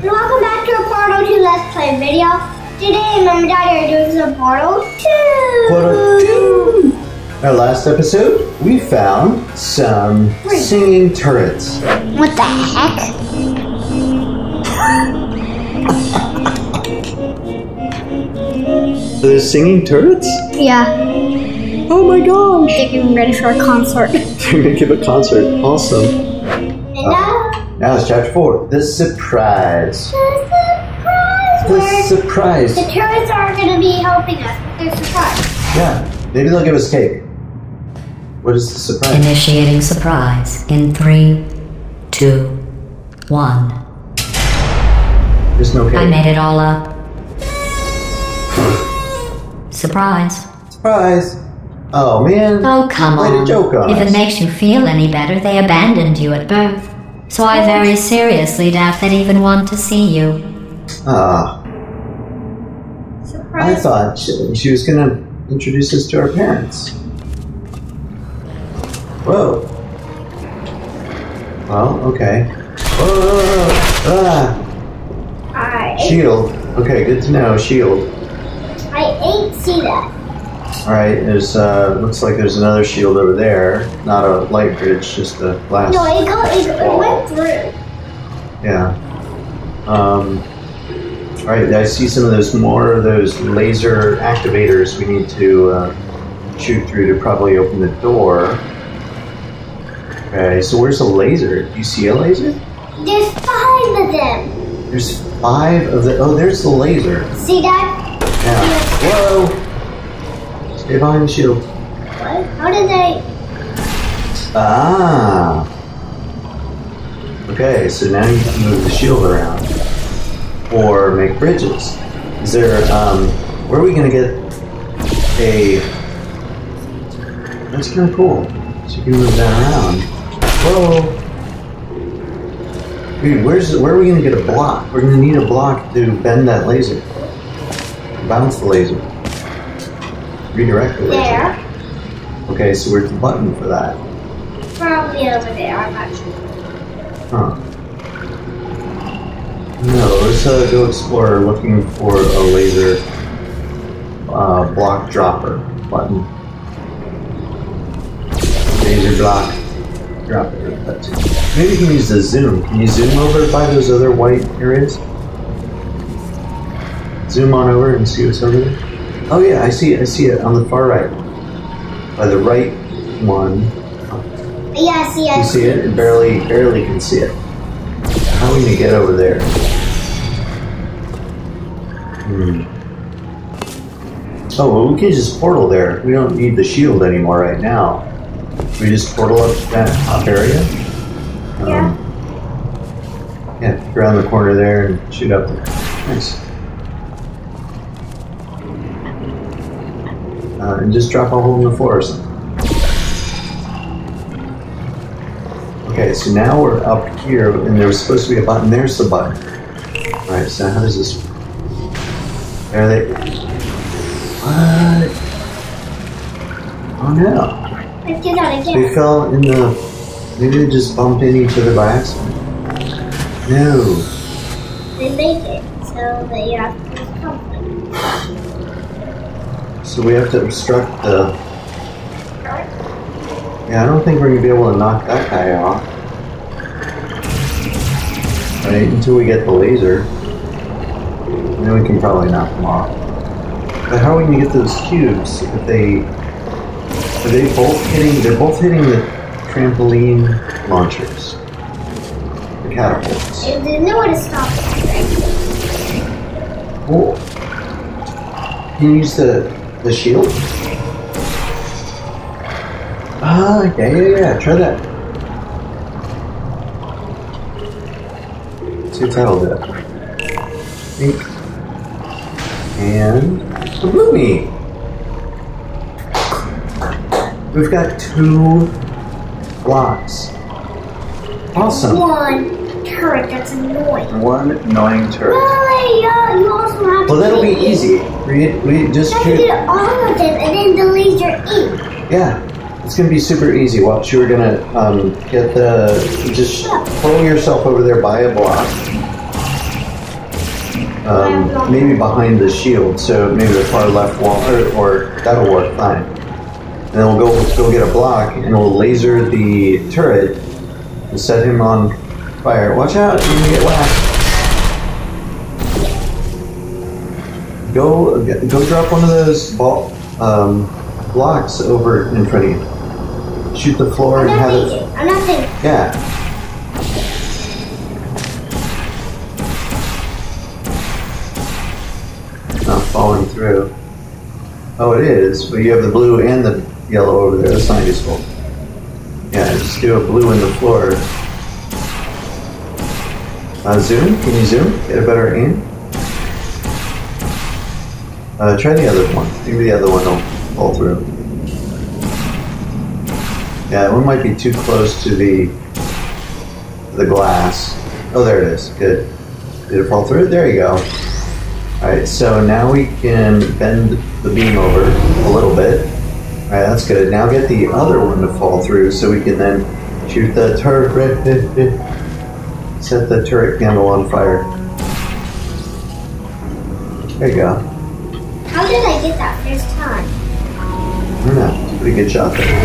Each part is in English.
And welcome back to a Portal2 Let's Play video. Today, Mom and Daddy are doing some Portal2. Portal2. Our last episode, we found some singing turrets. What the heck? Are those singing turrets? Yeah. Oh my gosh. They're getting ready for a concert. They're gonna give a concert. Awesome. And now it's chapter 4. The surprise. The surprise. The turrets are going to be helping us with their surprise. Yeah. Maybe they'll give us cake. What is the surprise? Initiating surprise in 3, 2, 1. There's no cake. I made it all up. Surprise. Surprise. Oh man. Oh, come Played on. a joke on If us. it makes you feel any better, they abandoned you at birth. So I very seriously doubt they'd even want to see you. I Surprise. thought she was going to introduce us to our parents. Whoa. Well, okay. Whoa. Shield. Okay, good to know. Shield. I ain't see that. Alright, there's, looks like there's another shield over there. Not a light bridge, just a glass. No, it went through. Yeah. Alright, I see some of those more of those laser activators we need to shoot through to probably open the door. Okay, so where's the laser? Do you see a laser? There's 5 of them. There's 5 of the... Oh, there's the laser. See that? Yeah. Whoa! Stay behind the shield. What? How did they... Ah! Okay, so now you can move the shield around. Or make bridges. Is there, where are we gonna get a... That's kinda cool. So you can move that around. Whoa! Dude, where are we gonna get a block? We're gonna need a block to bend that laser. Bounce the laser. Redirect the laser. There. Okay, so where's the button for that? Probably over there, I'm not sure. Huh. No, let's go explore looking for a laser block dropper button. Laser block dropper. Maybe you can use the zoom. Can you zoom over by those other white areas? Zoom on over and see what's over there. Oh yeah, I see it on the far right. By the right one. Yeah, I see it. You see it? Barely can see it. How are we gonna get over there? Oh, well, we can just portal there. We don't need the shield anymore right now. We just portal up that top area. Yeah, around the corner there and shoot up there. Nice. And just drop a hole in the floor or something. Okay, so now we're up here, and there was supposed to be a button. There's the button. Alright, so how does this... There they... What? Oh no. Let's do that again. They fell in the... Maybe they just bumped into each other by accident. No. They make it so that you have to do something. So we have to obstruct the... Yeah, I don't think we're going to be able to knock that guy off. Right, until we get the laser. And then we can probably knock them off. But how are we going to get those cubes if they... Are they both hitting... They're both hitting the trampoline launchers. The catapults. There's nowhere to stop it. Cool. Can you use the shield? Ah, yeah. Try that. See if that'll do it. Pink. And the bluey. We've got 2 blocks. Awesome. One turret that's annoying. 1 annoying turret. Well, yeah, you also have to... Well, that'll be easy. We just You have to get all of them and then the laser in. Yeah. It's going to be super easy. Watch, you're going to get the... Just pull yourself over there by a block. maybe behind the shield, so maybe the far left wall, or that'll work fine. And then we'll go get a block, and we'll laser the turret and set him on fire. Watch out, you're gonna get whacked. Go drop one of those blocks over in front of you. Shoot the floor and have it. I'm not thinking. Yeah. Not falling through. Oh, it is, but you have the blue and the yellow over there. That's not useful. Yeah, just do a blue in the floor. Zoom? Can you zoom? Get a better aim? Try the other one. Maybe the other one will fall through. Yeah, one might be too close to the glass. Oh, there it is. Good. Did it fall through? There you go. Alright, so now we can bend the beam over a little bit. Alright, that's good. Now get the other one to fall through so we can then shoot the turret. Set the turret candle on fire. There you go. How did I get that first time? I don't know. It's a pretty good shot there.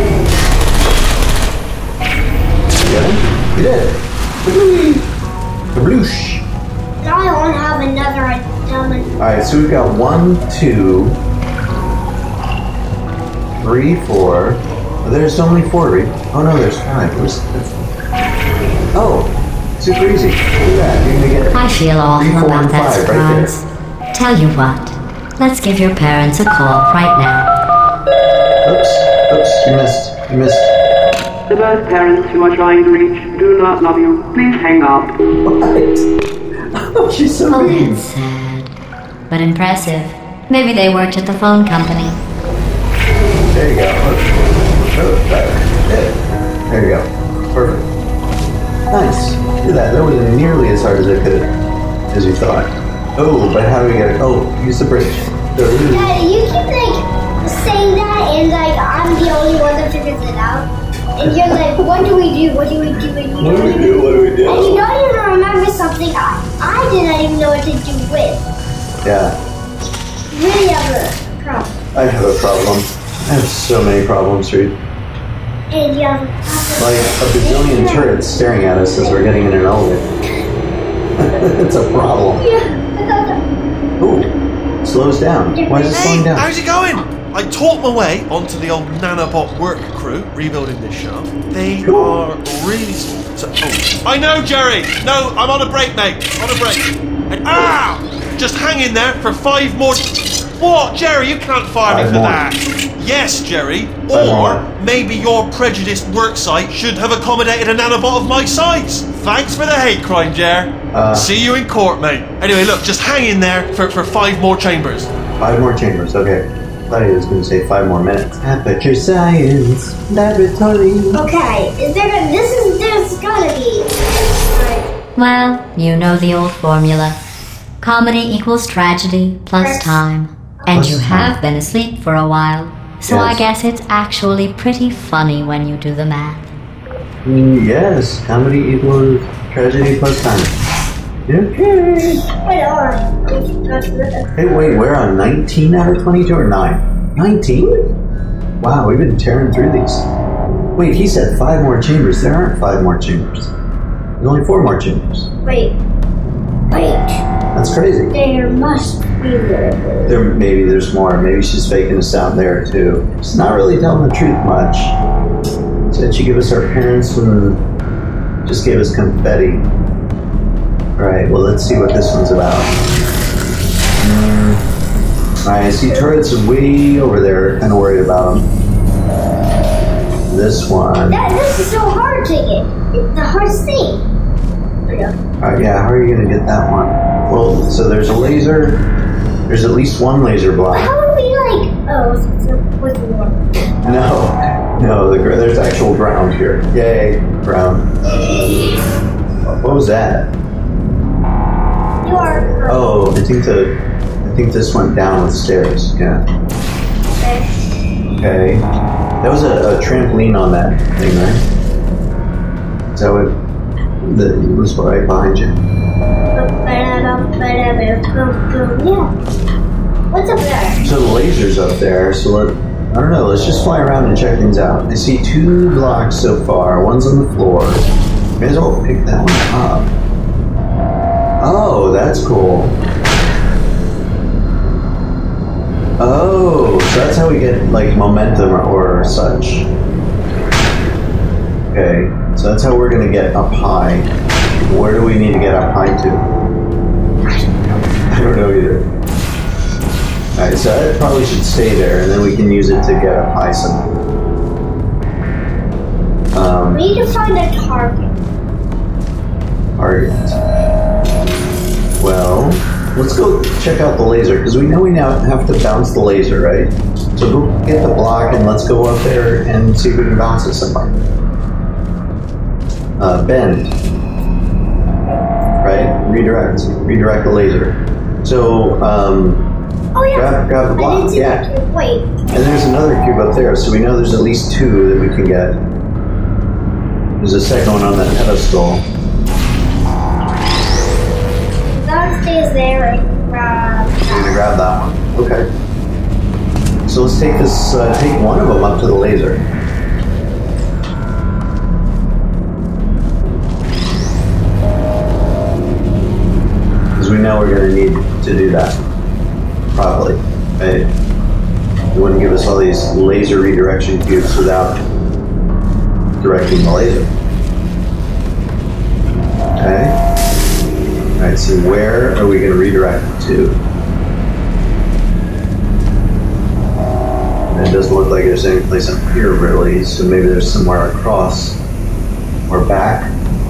You got it? You did. Kabloosh. Now I want to have another diamond. Alright, so we've got 1, 2, 3, 4. Oh, there's only 4, Reid. Oh no, there's 5. Oh, super easy. Look at that. You're gonna get I feel 3, awful 4, about and that 5 right surprise. Tell you what, let's give your parents a call right now. there. Oops, you missed. The birth parents you are trying to reach do not love you. Please hang up. What? Oh, she's so Oh, mean. that's sad. But impressive. Maybe they worked at the phone company. There you go. There you go. Perfect. Nice. Look at that. That wasn't nearly as hard as you thought. Oh, but how do we get it? Oh, use the bridge. Daddy, you keep saying that, and I'm the only one that figures it out. And you're like, what do we do? What do we do? What do we do? And you don't even remember something I didn't even know what to do with. Yeah. Really have a problem. I have a problem. I have so many problems, Reid. And you have a Like a bazillion turrets staring at us as we're getting in an elevator. It's a problem. Yeah, I thought that. Ooh, slows down. Why is it slowing down? How's it going? I taught my way onto the old nanobot work crew rebuilding this shaft. They are really so, I know, Jerry. No, I'm on a break, mate. On a break. And, just hang in there for 5 more. What, Jerry? You can't fire me 5 for more. that. Yes, Jerry. 5 Or more. maybe your prejudiced work site should have accommodated a nanobot of my size. Thanks for the hate crime, Jer. See you in court, mate. Anyway, look, just hang in there for 5 more chambers. 5 more chambers, okay. I thought he was going to say 5 more minutes. Aperture Science Laboratory. Okay, there's gonna be. Well, you know the old formula. Comedy equals tragedy plus time. And Plus you time. have been asleep for a while. So I Yes. guess it's actually pretty funny when you do the math. Yes, comedy equals tragedy plus time. Okay. Wait, hold on. Hey, wait, we're on 19 out of 22 or 9? 19? Wow, we've been tearing through these. Wait, he said 5 more chambers. There aren't 5 more chambers. There's only 4 more chambers. Wait. That's crazy. There must be more. Maybe there's more. Maybe she's faking us out there too. She's not really telling the truth much. Said she gave us our parents and just gave us confetti. Alright, well let's see what this one's about. Alright, I see turrets way over there. Kind of worried about them. This one. This is so hard to get. It's the hardest thing. Alright, yeah, how are you gonna get that one? Well, so there's a laser. There's at least one laser block. How are we what's the one? No, there's actual ground here. Yay, ground. What was that? You are. Oh, I think this went down with stairs. Yeah. Okay. That was a trampoline on that thing, right? Is that what? That was right behind you. Yeah. What's up there? So the laser's up there, so I don't know, let's just fly around and check things out. I see 2 blocks so far, one's on the floor. May as well pick that one up. Oh, that's cool. Oh, so that's how we get like momentum or such. Okay, so that's how we're gonna get up high. Where do we need to get up high to? I don't know either. Alright, so that probably should stay there, and then we can use it to get up high somehow. We need to find a target. Target. Well, let's go check out the laser, because we know we now have to bounce the laser, right? So go get the block and let's go up there and see if we can bounce it somewhere. Bend. Right? Redirect the laser. So, Oh yeah. grab the block. I didn't see Yeah. the cube. Wait. And there's another cube up there, so we know there's at least 2 that we can get. There's a second one on that pedestal. That stays there and grab. You're gonna grab that one. Okay. So let's take this. Take one of them up to the laser. Because we know we're gonna need to do that. Probably. Right? You wouldn't give us all these laser redirection cubes without directing the laser. Okay. Alright, so where are we going to redirect it to? And it doesn't look like there's any place up here really, so maybe there's somewhere across or back.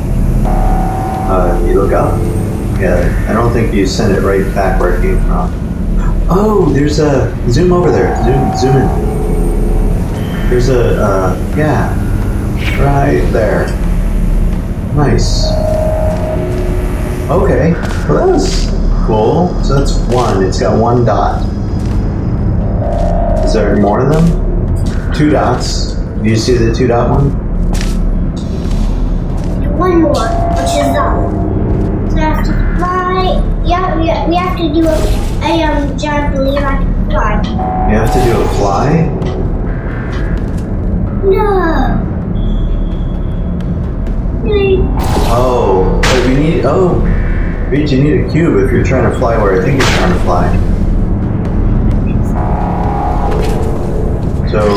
You look up. Yeah, I don't think you send it right back where it came from. Oh, there's a zoom over there. Zoom in. There's a yeah, right there. Nice. Okay, well that was cool. So that's 1. It's got 1 dot. Is there more of them? 2 dots. Do you see the 2 dot one? One more, which is that one. So I have to fly. Yeah, we have to do a giant believe I can fly. You have to do a fly? No. Really? Oh, but you need, Reid, you need a cube if you're trying to fly where I think you're trying to fly. So,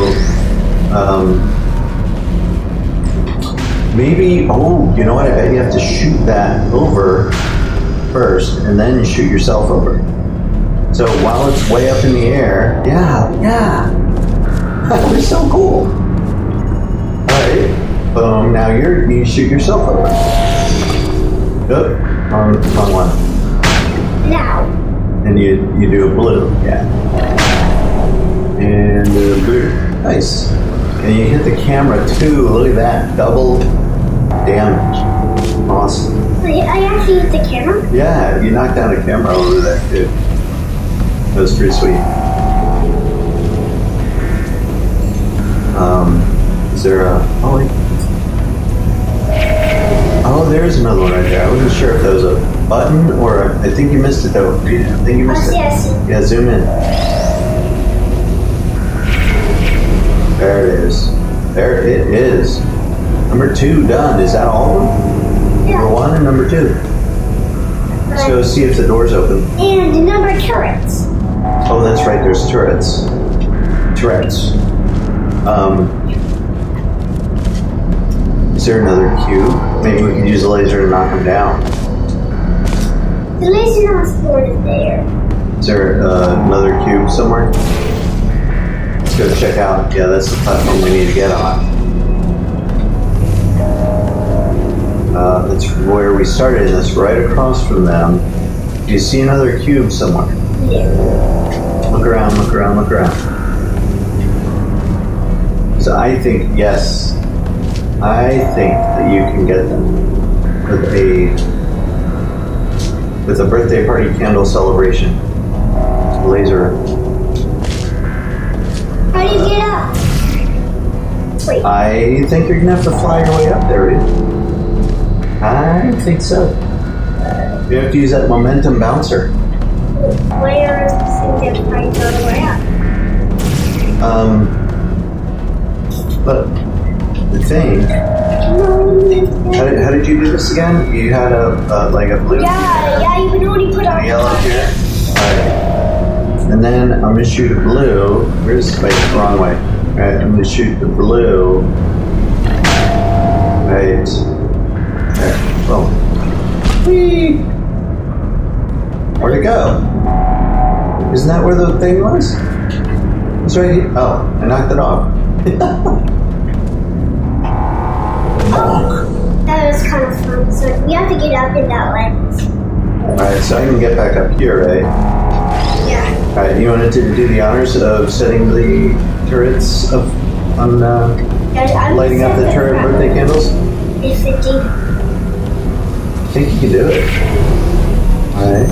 maybe, you know what, I bet you have to shoot that over first, and then shoot yourself over. So while it's way up in the air, yeah. That was so cool. Alright, boom, now you shoot yourself over. Good, wrong one. Now. And you do a blue, yeah. And blue, nice. And you hit the camera too, look at that, double damage. Awesome. Wait, I actually hit the camera? Yeah, you knocked down a camera over there too. That was pretty sweet. Is there a, oh, there's another one right there. I wasn't sure if that was a button or I think you missed it though. I think you missed it. I see. Yeah, zoom in. There it is. There it is. Number 2 done. Is that all of them? Yeah. Number 1 and number 2. Let's go see if the door's open. And the number turrets. Oh, that's right. There's turrets. Is there another cube? Maybe we can use a laser to knock them down. The laser transport is there. Is there another cube somewhere? Let's go check out. Yeah, that's the platform we need to get on. That's where we started, and that's right across from them. Do you see another cube somewhere? Yeah. Look around. So I think, yes, I think that you can get them with a birthday party candle celebration. Laser. How do you get up? Wait. I think you're gonna have to fly your way up there, dude. I think so. You have to use that momentum bouncer. Where is the price on the way up? But the thing. How did you do this again? You had a like a blue. Yeah, you would only put on Yellow here. Alright. And then I'm gonna shoot a blue. Where's wait, wrong way. Alright, I'm gonna shoot the blue. Right. There. Boom. Whee! Where'd it go? Isn't that where the thing was? It's right here. Oh, I knocked it off. That was kind of fun. So we have to get up in that lens. Alright, so I can get back up here, right? Yeah. Alright, you wanted to do the honors of setting the turrets of on lighting up the turret birthday candles? It's 50. I think you can do it. Alright.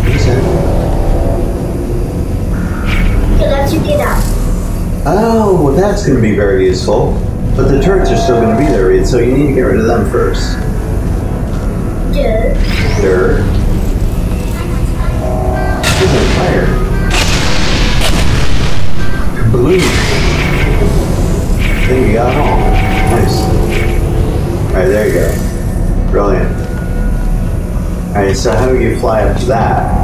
So let's you get up. Oh, well, that's going to be very useful. But the turrets are still going to be there, Reid, so you need to get rid of them first. Dirt. Who's on fire? Blue. I think you got it all. Nice. Alright, there you go. Brilliant. Alright, so how do you fly up to that?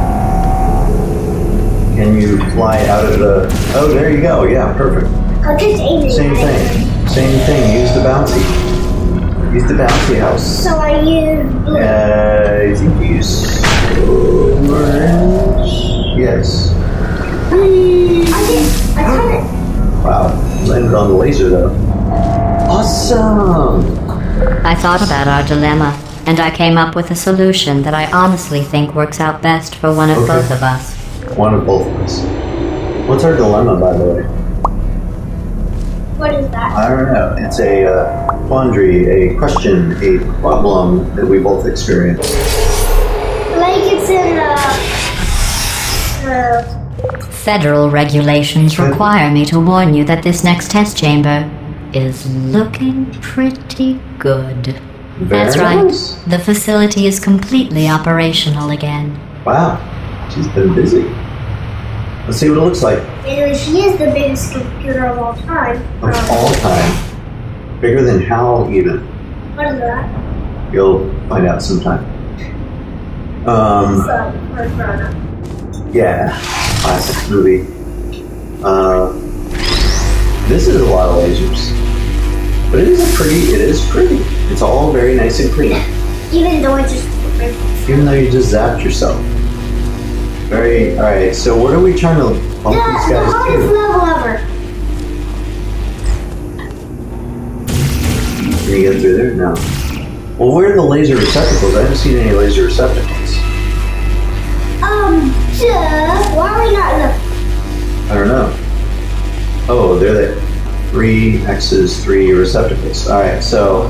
Can you fly out of the... Oh, there you go. Yeah, perfect. I'll just aim it. Same thing. Same thing. Use the bouncy. Use the bouncy house. So I use blue. I think you use orange. Yes. I kind of... Wow. Landed on the laser, though. Awesome! I thought about our dilemma, and I came up with a solution that I honestly think works out best for one of both of us. One of both of us. What's our dilemma, by the way? What is that? I don't know. It's a quandary, a question, a problem that we both experience. Like it's in Federal regulations require me to warn you that this next test chamber is looking pretty good. That's right. Nice. The facility is completely operational again. Wow. She's been busy. Let's see what it looks like. Anyway, she is the biggest computer of all time. Of all time. Bigger than HAL, even. What is that? You'll find out sometime. Yeah. Classic movie. This is a lot of lasers. But it is pretty. It's all very nice and clean. Even though it's just... Even though you just zapped yourself. Alright, so what are we trying to bump these guys the hardest to? level ever. Can you get through there? No. Well, where are the laser receptacles? I haven't seen any laser receptacles. Why are we not in the... I don't know. Oh, they're there. 3 X's, 3 receptacles. Alright, so...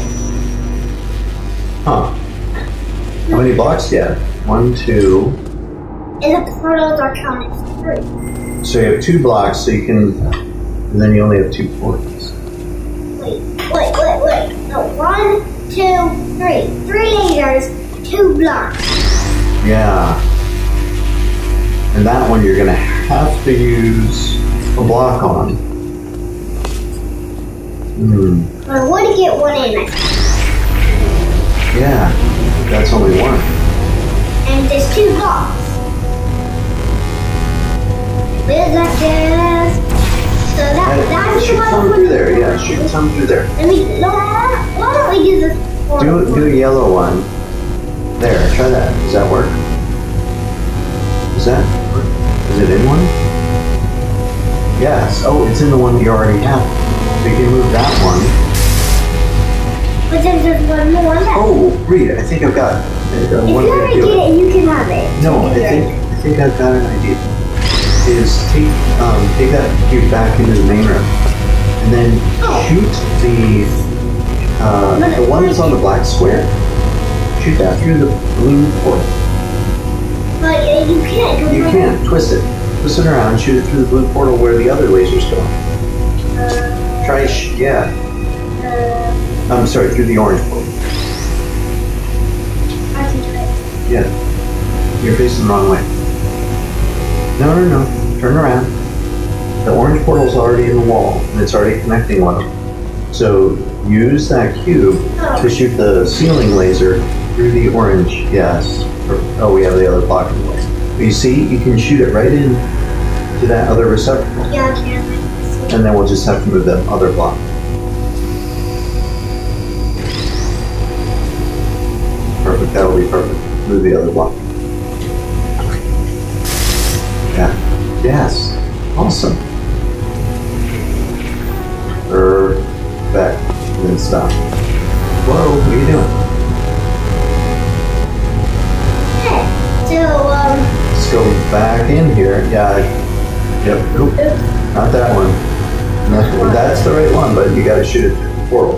Huh. How many blocks do you have? 1, 2... And the portals are counted for 3. So you have 2 blocks, so you can... And then you only have 2 portals. Wait. No, 1, 2, 3. 3 lasers, 2 blocks. Yeah. And that one you're going to have to use a block on. I want to get 1 in, I think. Yeah, that's only 1. And there's 2 blocks. So that's shoot some through there, yeah, shoot some through there. Why don't we do this? Do a yellow one. There, try that. Does that work? Is it in one? Yes. Oh, it's in the one that you already have. So you can move that one. But then there's 1 more left. Oh, Reid, I think I've got it. If you already get it, you can have it. No, I think I've got an idea. Is take that cube back into the main room, and then shoot the one that's on the black square. Shoot that through the blue portal. But you can't. You can't twist it around, shoot it through the blue portal where the other lasers go. I'm sorry, through the orange portal. Yeah. You're facing the wrong way. No. Turn around. The orange portal's already in the wall, and it's already connecting one of them. So use that cube to shoot the ceiling laser through the orange. Yes. Oh, we have the other block in the way. But you see, you can shoot it right in to that other receptacle. Yeah, I can. And then we'll just have to move that other block. Perfect, that'll be perfect. Move the other block. Yeah. Yes. Awesome. Back. And then stop. Whoa, what are you doing? Okay, so, Let's go back in here. Yeah. Yep. Nope. Not that one. No, that's the right one, but you gotta shoot it through the portal.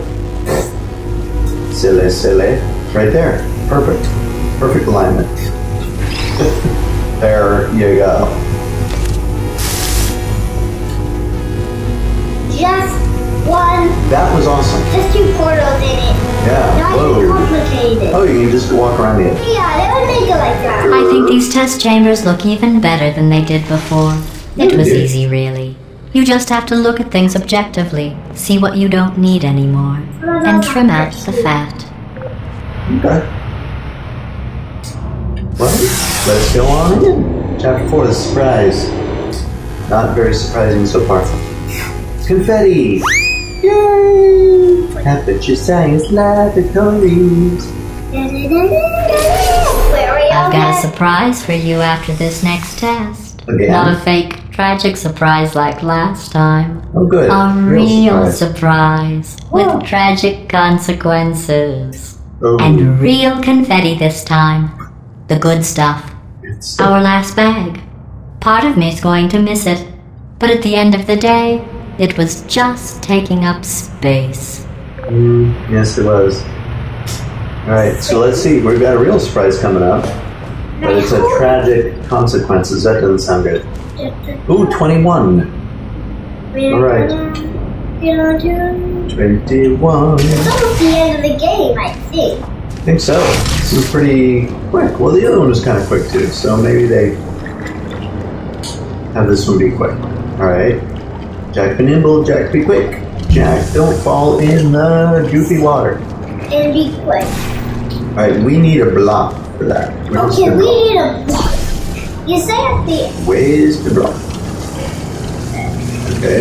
Silly. Right there. Perfect. Perfect alignment. There you go. just one. That was awesome. Just two portals in it. Yeah. Not too complicated. Oh, you can just walk around the edge. Yeah, they would make it like that. I think these test chambers look even better than they did before. It was easy, really. You just have to look at things objectively, see what you don't need anymore, and trim out the fat. Okay. Well, let's go on in. Chapter 4, the surprise. Not very surprising so far. Confetti! Yay! Aperture Science Laboratories. I've got a surprise for you after this next test. Again? Not a fake, tragic surprise like last time. Oh, good. A real surprise with tragic consequences. Oh. And real confetti this time. The good stuff. Our last bag. Part of me's going to miss it. But at the end of the day, it was just taking up space. Yes, it was. Alright, so let's see. We've got a real surprise coming up. But it's a tragic consequences. That doesn't sound good. Ooh, 21. Alright. 21. It's almost the end of the game, I think. I think so. This is pretty quick. Well, the other one was kind of quick too, so maybe they have this one be quick. Alright. Jack be nimble, Jack be quick. Jack, don't fall in the goofy water. And be quick. Alright, we need a block for that. Okay, we need a block. You say at the... Where's the block? Okay.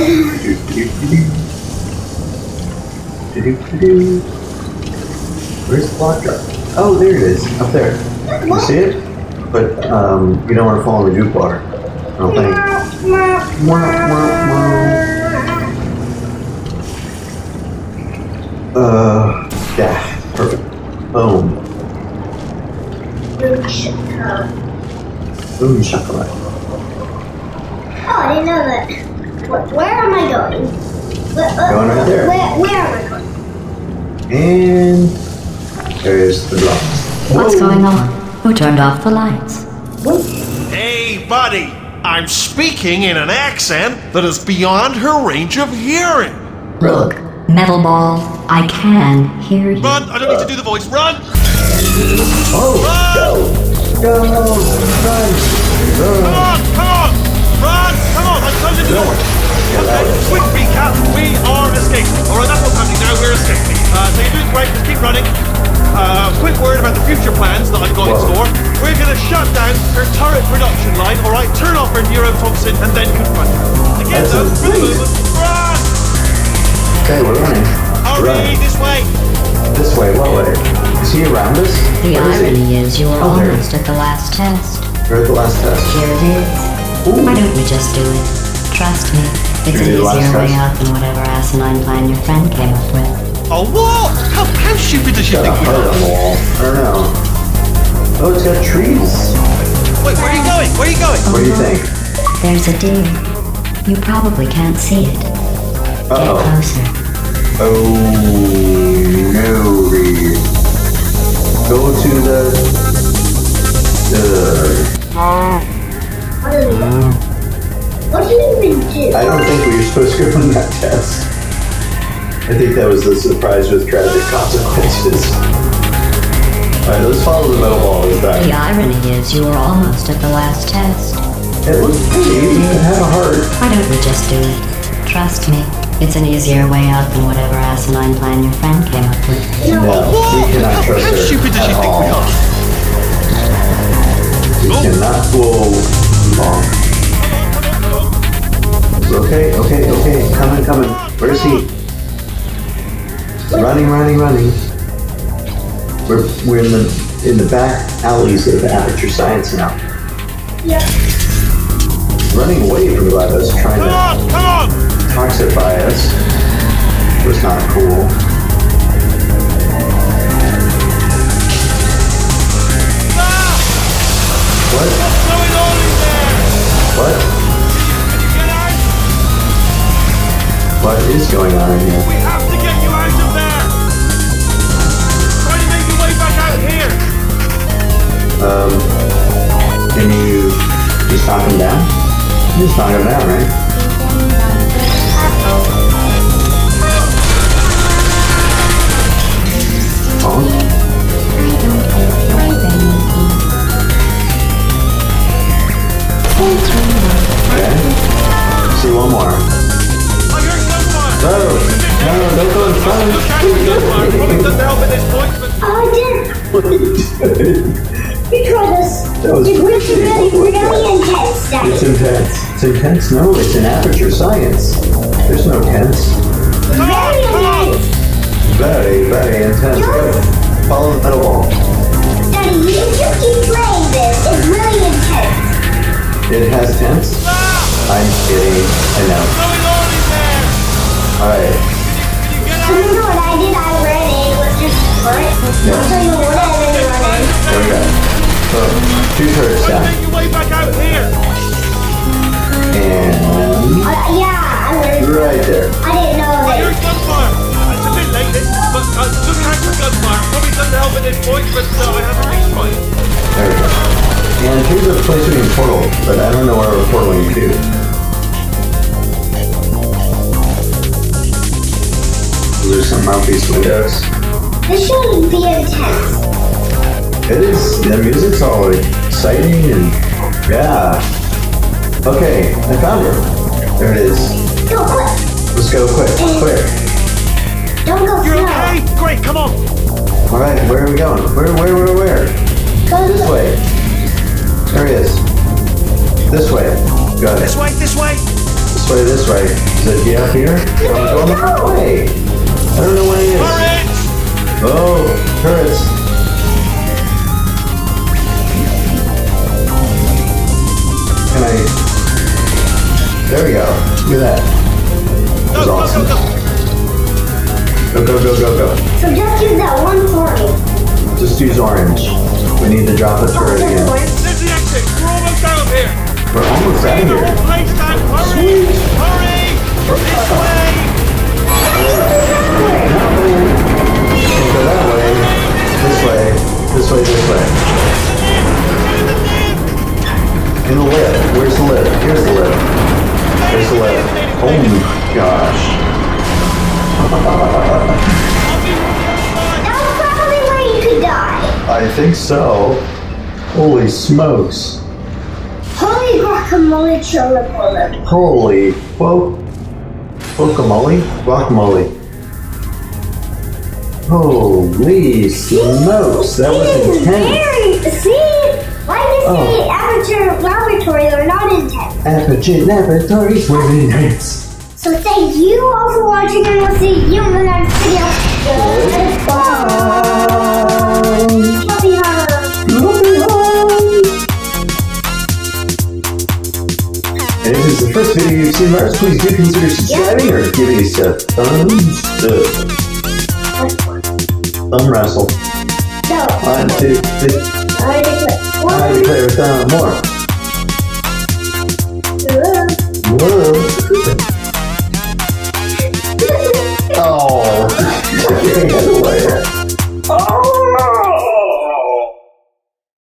Where's the block drop? Oh, there it is. Up there. You see it? But you don't want to fall in the goop water. I don't think. Yeah. Perfect. Boom. Boom chocolate. Oh, I didn't know that. Where am I going? Going right there. Where am I going? And there's the block. What's going on? Who turned off the lights? Hey, buddy! I'm speaking in an accent that is beyond her range of hearing. Look, Metal Ball, I can hear you. Run! I don't need to do the voice. Run! Oh, Run! go! Run! Come on! Run! Come on! I'm closing the door. Okay, quick recap. We are escaping. Alright, that's what's happening now. We're escaping. So you're doing great. Just keep running. Quick word about the future plans that I've got in store. We're going to shut down her turret production line, alright? Turn off her neurotoxin and then confront her. Again, though, for the movement, run! Okay, we're running. Hurry, this way! This way, what way? Is he around us? The Where is he? irony is you were Oh, there. almost at the last test. We're at the last test. Here it is. Ooh. Why don't we just do it? Trust me, it's Should we an do the last easier way test? out than whatever asinine plan your friend came up with. Oh, what? How stupid does she Got a think you heart on the are? wall. I don't know. Oh, it's got trees. Wait, where are you going? Where are you going? What do you think? There's a deer. You probably can't see it. Get Uh-oh. closer. Oh, no, Reid. Go to the... What do you even do? I don't think we were supposed to go on that test. I think that was the surprise with tragic consequences. Alright, let's follow the metal ball this time. The irony is you were almost at the last test. It looks pretty easy. It had a heart. Why don't we just do it? Trust me, it's an easier way out than whatever asinine plan your friend came up with. No, we cannot trust her. How stupid does she at think we all. are? We cannot fool Long. Okay. Coming. Where is he? Running. We're in the back alleys of Aperture Science now. Yep. Running away from Glados, trying to Come on! toxify us. Was not cool. What? What's going on in there? What? Can you get out? What is going on in here? We have to get you out of there! Try to make your way back out here! Can you just knock him down? Just knock him down, right? Oh. Okay. See one more. I heard gunfire! No, don't go in front. Look out for gunfire! Probably doesn't help at this point, but... Oh, I did. You tried this. That was It's really intense. It's intense. It's intense? No, it's in Aperture Science. There's no tense. Very intense. Very intense. Good. Follow the metal ball. Daddy, you just keep playing this. It's really intense. It has tense? I'm kidding. I know. What's going on in there? Alright. Can you get So out? you know what I did? I ran in with just current. Yeah. So you know what I did? I ran in. There we go. So, 2 turrets Try to down. make your way back out here! And Yeah, I learned. right there. I didn't know I that. heard gunfire! It's a bit late, but look out for gunfire. Probably doesn't help at this point, but I have to try. There we go. And here's a place we can portal, but I don't know where we're portaling to. There's some mouthpiece windows. This should be intense. It is. The music's all exciting and yeah. Okay, I found her. There it is. Go quick. Let's go quick. Don't go You're slow. okay? Great, come on! All right, where are we going? Where? Go This way. There he is. This way. Got it. This way! This way. Is it he up here? I'm going the wrong way. I don't know where he is. Turret! Oh, turrets. Can I? There we go. Look at that. That was awesome. Go. So just use that one for me. Just use orange. We need to drop a turret Just again. one. There's the exit! We're almost out of here! We're almost out of The here. whole place down! Hurry! Hurry! This way! Can't go that way. This way. In the lift. Where's the lift? Here's the lift. There's the lift. Oh my gosh. That's probably where you could die. I think so. Holy smokes. Holy guacamole churro. Holy guacamole? Guacamole. Holy smokes. That was intense. See? Why did you say Aperture Laboratory or not intense? Aperture Laboratories were intense. So thank you all for watching and we'll see you in the next video. And if this is the first video you've seen of ours, please do consider subscribing or giving us a thumb wrestle. No. 1, 2, 3. I declare. I declare a thumb more.